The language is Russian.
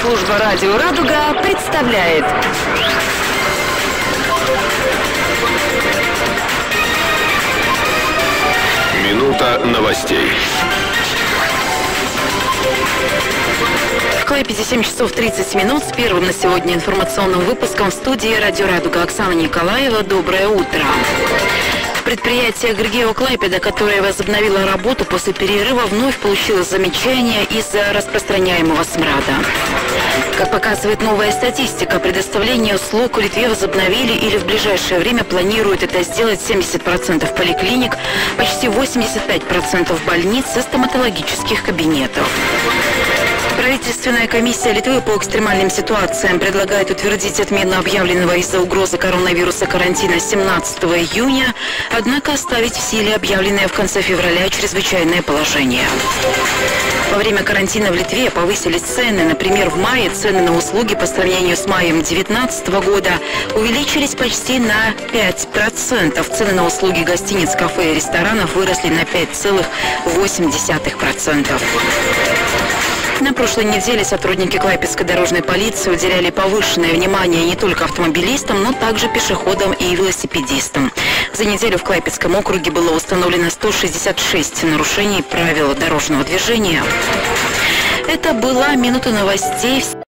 Пресс-служба «Радио Радуга» представляет. Минута новостей. В Клайпеде 7 часов 30 минут с первым на сегодня информационным выпуском в студии «Радио Радуга» Оксана Николаева. Доброе утро. Предприятие Григео Клайпеда, которое возобновило работу после перерыва, вновь получило замечание из-за распространяемого смрада. Как показывает новая статистика, предоставление услуг в Литве возобновили или в ближайшее время планируют это сделать 70% поликлиник, почти 85% больниц и стоматологических кабинетов. Правительственная комиссия Литвы по экстремальным ситуациям предлагает утвердить отмену объявленного из-за угрозы коронавируса карантина 17 июня, однако оставить в силе объявленное в конце февраля чрезвычайное положение. Во время карантина в Литве повысились цены. Например, в мае цены на услуги по сравнению с маем 2019 года увеличились почти на 5%. Цены на услуги гостиниц, кафе и ресторанов выросли на 5,8%. На прошлой неделе сотрудники Клайпедской дорожной полиции уделяли повышенное внимание не только автомобилистам, но также пешеходам и велосипедистам. За неделю в Клайпедском округе было установлено 166 нарушений правил дорожного движения. Это была минута новостей.